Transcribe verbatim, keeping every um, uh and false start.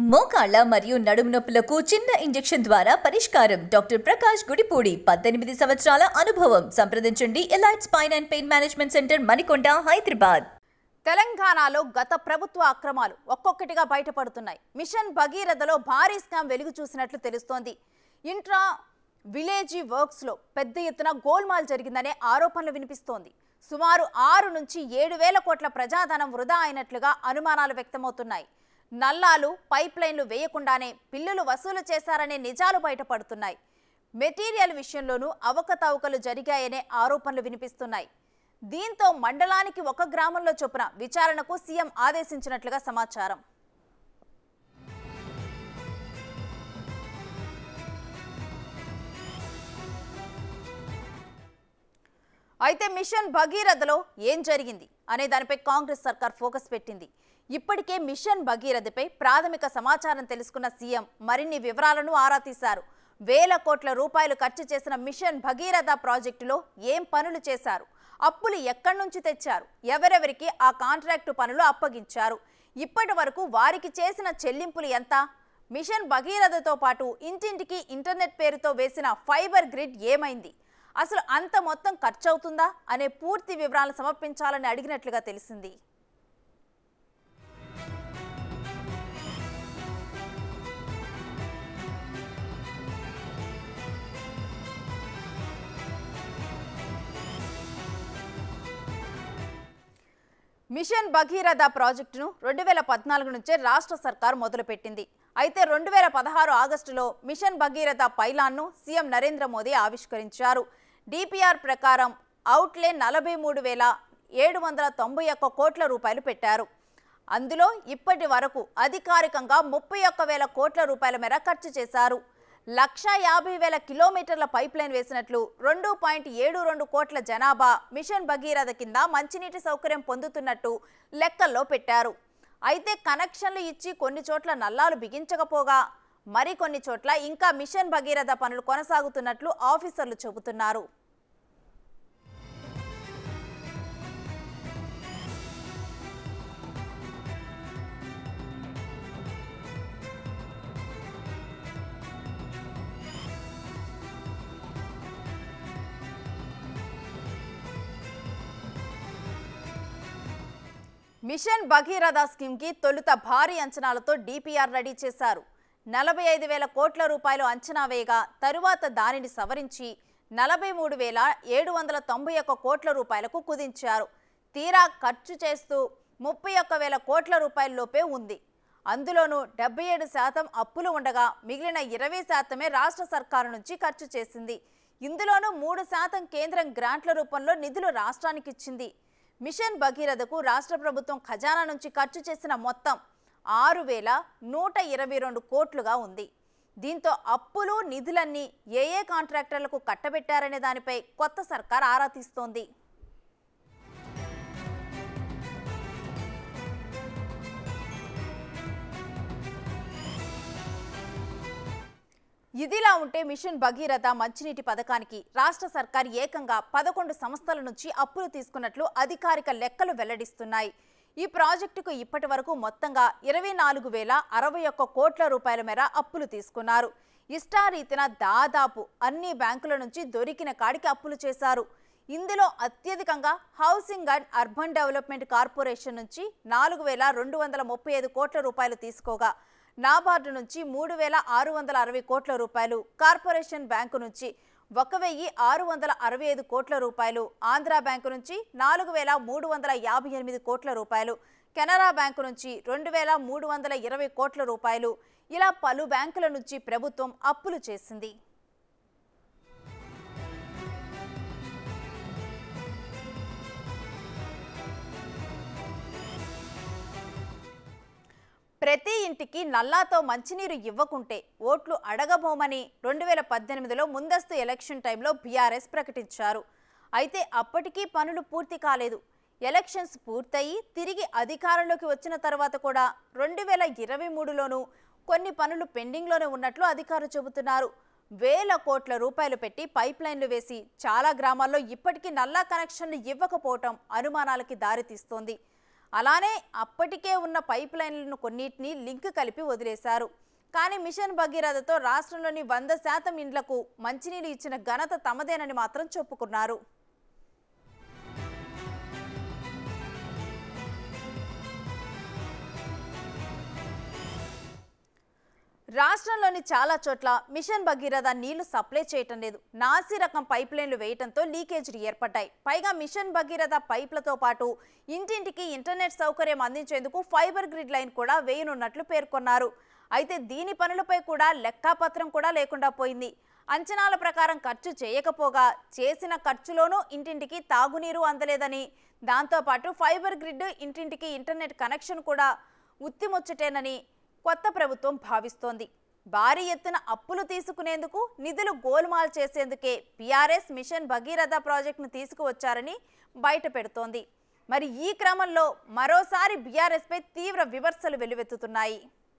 మోకాళ్ళ మరియు నడుము నొప్పులకు చిన్న ఇంజెక్షన్ ద్వారా పరిష్కారం. డాక్టర్ ప్రకాష్ గుడిపూడి, పద్దెనిమిది సంవత్సరాల అనుభవం. సంప్రదించండి elite spine and pain management centre, Manikonda, Hyderabad. తెలంగాణలో గత ప్రభుత్వ అక్రమాలు ఒక్కొక్కటిగా బయటపడుతున్నాయి. మిషన్ భగీరథలో భారీ స్కామ్ వెలుగు చూసినట్లు తెలుస్తోంది. ఇంట్రా విలేజీ వర్క్స్లో పెద్ద ఎత్తున గోల్మాల్ జరిగిందనే ఆరోపణలు వినిపిస్తోంది. సుమారు ఆరు నుంచి ఏడు వేల కోట్ల ప్రజాధనం వృధా అయినట్లుగా అనుమానాలు వ్యక్తమవుతున్నాయి. నల్లాలు, పైప్ లైన్లు వేయకుండానే బిల్లులు వసూలు చేశారనే నిజాలు బయటపడుతున్నాయి. మెటీరియల్ విషయంలోనూ అవకతవకలు జరిగాయనే ఆరోపణలు వినిపిస్తున్నాయి. దీంతో మండలానికి ఒక గ్రామంలో చొప్పున విచారణకు సీఎం ఆదేశించినట్లుగా సమాచారం. అయితే మిషన్ భగీరథలో ఏం జరిగింది అనే దానిపై కాంగ్రెస్ సర్కార్ ఫోకస్ పెట్టింది. ఇప్పటికే మిషన్ భగీరథపై ప్రాథమిక సమాచారం తెలుసుకున్న సీఎం మరిన్ని వివరాలను ఆరా తీశారు. వేల కోట్ల రూపాయలు ఖర్చు చేసిన మిషన్ భగీరథ ప్రాజెక్టులో ఏం పనులు చేశారు, అప్పులు ఎక్కడి నుంచి తెచ్చారు, ఎవరెవరికి ఆ కాంట్రాక్టు పనులు అప్పగించారు, ఇప్పటి వరకు వారికి చేసిన చెల్లింపులు ఎంత, మిషన్ భగీరథతో పాటు ఇంటింటికి ఇంటర్నెట్ పేరుతో వేసిన ఫైబర్ గ్రిడ్ ఏమైంది, అసలు అంత మొత్తం ఖర్చు అవుతుందా అనే పూర్తి వివరాలను సమర్పించాలని అడిగినట్లుగా తెలిసింది. మిషన్ భగీరథ ప్రాజెక్టును రెండు వేల పద్నాలుగు నుంచే రాష్ట్ర సర్కార్ మొదలుపెట్టింది. అయితే రెండు వేల పదహారు ఆగస్టులో మిషన్ భగీరథ పైలాన్ను సీఎం నరేంద్ర మోదీ ఆవిష్కరించారు. డిపిఆర్ ప్రకారం అవుట్లే నలభై మూడు వేల ఏడు వందల తొంభై ఒక్క కోట్ల రూపాయలు పెట్టారు. అందులో ఇప్పటి వరకు అధికారికంగా ముప్పై ఒక్క వేల కోట్ల రూపాయల మేర ఖర్చు చేశారు. లక్ష యాభై వేల కిలోమీటర్ల పైప్ లైన్ వేసినట్లు, రెండు పాయింట్ ఏడు రెండు కోట్ల జనాభా మిషన్ భగీరథ కింద మంచినీటి సౌకర్యం పొందుతున్నట్టు లెక్కల్లో పెట్టారు. అయితే కనెక్షన్లు ఇచ్చి కొన్ని చోట్ల నల్లాలు బిగించకపోగా మరికొన్ని చోట్ల ఇంకా మిషన్ భగీరథ పనులు కొనసాగుతున్నట్లు ఆఫీసర్లు చెబుతున్నారు. మిషన్ భగీరథ స్కీమ్కి తొలుత భారీ అంచనాలతో డిపిఆర్ రెడీ చేశారు. నలభై ఐదు వేల కోట్ల రూపాయలు అంచనా వేయగా తరువాత దానిని సవరించి నలభై మూడు వేల ఏడు వందల తొంభై ఒక్క కోట్ల రూపాయలకు కుదించారు. తీరా ఖర్చు చేస్తూ ముప్పై ఒక్క వేల కోట్ల రూపాయల లోపే ఉంది. అందులోనూ డెబ్బై ఏడు శాతం అప్పులు ఉండగా మిగిలిన ఇరవై శాతమే రాష్ట్ర సర్కారు నుంచి ఖర్చు చేసింది. ఇందులోనూ మూడు శాతం కేంద్రం గ్రాంట్ల రూపంలో నిధులు రాష్ట్రానికి ఇచ్చింది. మిషన్ భగీరథకు రాష్ట్ర ప్రభుత్వం ఖజానా నుంచి ఖర్చు చేసిన మొత్తం ఆరు వేల నూట ఇరవై రెండు కోట్లుగా ఉంది. దీంతో అప్పులు, నిధులన్నీ ఏ ఏ కాంట్రాక్టర్లకు కట్టబెట్టారనే దానిపై కొత్త సర్కార్ ఆరా తీస్తోంది. ఇదిలా ఉంటే మిషన్ భగీరథ మంచినీటి పథకానికి రాష్ట్ర సర్కార్ ఏకంగా పదకొండు సంస్థల నుంచి అప్పులు తీసుకున్నట్లు అధికారిక లెక్కలు వెల్లడిస్తున్నాయి. ఈ ప్రాజెక్టుకు ఇప్పటి వరకు మొత్తంగా ఇరవై నాలుగు వేల అరవై ఒక్క కోట్ల రూపాయల మేర అప్పులు తీసుకున్నారు. ఇష్టారీతిన దాదాపు అన్ని బ్యాంకుల నుంచి దొరికిన కాడికి అప్పులు చేశారు. ఇందులో అత్యధికంగా housing and urban development corporation నుంచి నాలుగు వేల రెండు వందల ముప్పై ఐదు కోట్ల రూపాయలు తీసుకోగా, నాబార్డు నుంచి మూడు వేల ఆరు వందల అరవై కోట్ల రూపాయలు, కార్పొరేషన్ బ్యాంకు నుంచి ఒక వెయ్యి ఆరు వందల అరవై ఐదు కోట్ల రూపాయలు, ఆంధ్ర బ్యాంకు నుంచి నాలుగు వేల మూడు వందల యాభై ఎనిమిది కోట్ల రూపాయలు, కెనరా బ్యాంకు నుంచి రెండు వేల మూడు వందల ఇరవై కోట్ల రూపాయలు, ఇలా పలు బ్యాంకుల నుంచి ప్రభుత్వం అప్పులు చేసింది. ప్రతి ఇంటికి నల్లాతో మంచినీరు ఇవ్వకుంటే ఓట్లు అడగబోమని రెండు వేల పద్దెనిమిదిలో ముందస్తు ఎలక్షన్ టైంలో బీఆర్ఎస్ ప్రకటించారు. అయితే అప్పటికీ పనులు పూర్తి కాలేదు. ఎలక్షన్స్ పూర్తయి తిరిగి అధికారంలోకి వచ్చిన తర్వాత కూడా రెండు వేల ఇరవై మూడులోనూ కొన్ని పనులు పెండింగ్లోనే ఉన్నట్లు అధికారులు చెబుతున్నారు. వేల కోట్ల రూపాయలు పెట్టి పైప్ లైన్లు వేసి చాలా గ్రామాల్లో ఇప్పటికీ నల్లా కనెక్షన్లు ఇవ్వకపోవటం అనుమానాలకి దారితీస్తోంది. అలానే అప్పటికే ఉన్న పైప్ లైన్లను కొన్నిటిని లింక్ కలిపి వదిలేశారు. కానీ మిషన్ భగీరథతో రాష్ట్రంలోని వంద శాతం ఇండ్లకు మంచినీరు ఇచ్చిన ఘనత తమదేనని మాత్రం చెప్పుకున్నారు. రాష్ట్రంలోని చాలా చోట్ల మిషన్ భగీరథ నీళ్లు సప్లై చేయటం లేదు. నాసి రకం పైప్ లైన్లు వేయటంతో లీకేజీలు ఏర్పడ్డాయి. పైగా మిషన్ భగీరథ పైప్లతో పాటు ఇంటింటికి ఇంటర్నెట్ సౌకర్యం అందించేందుకు ఫైబర్ గ్రిడ్ లైన్ కూడా వేయనున్నట్లు పేర్కొన్నారు. అయితే దీని పనులపై కూడా లెక్కాపత్రం కూడా లేకుండా పోయింది. అంచనాల ప్రకారం ఖర్చు చేయకపోగా చేసిన ఖర్చులోనూ ఇంటింటికి తాగునీరు అందలేదని, దాంతోపాటు ఫైబర్ గ్రిడ్ ఇంటింటికి ఇంటర్నెట్ కనెక్షన్ కూడా ఉత్తిముచ్చటేనని కొత్త ప్రభుత్వం భావిస్తోంది. భారీ ఎత్తున అప్పులు తీసుకునేందుకు నిధులు గోల్మాల్ చేసేందుకే పీఆర్ఎస్ మిషన్ భగీరథ ప్రాజెక్టును తీసుకువచ్చారని బయట పెడుతోంది. మరి ఈ క్రమంలో మరోసారి బీఆర్ఎస్పై తీవ్ర విమర్శలు వెల్లువెత్తుతున్నాయి.